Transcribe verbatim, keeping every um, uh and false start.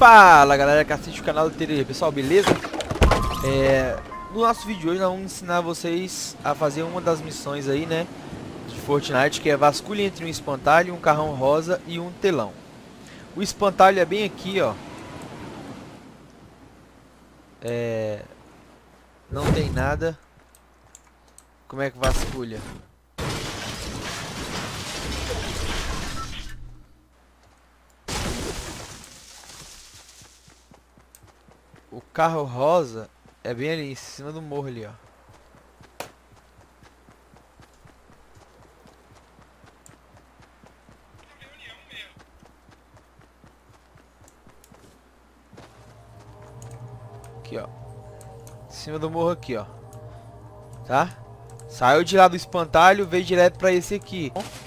Fala galera que assiste o canal do T D G, pessoal, beleza? É, no nosso vídeo de hoje nós vamos ensinar vocês a fazer uma das missões aí, né, de Fortnite, que é vasculhe entre um espantalho, um carrão rosa e um telão. O espantalho é bem aqui, ó. É, não tem nada. Como é que vasculha? O carro rosa é bem ali, em cima do morro ali, ó. Aqui, ó. Em cima do morro aqui, ó. Tá? Saiu de lá do espantalho, veio direto pra esse aqui.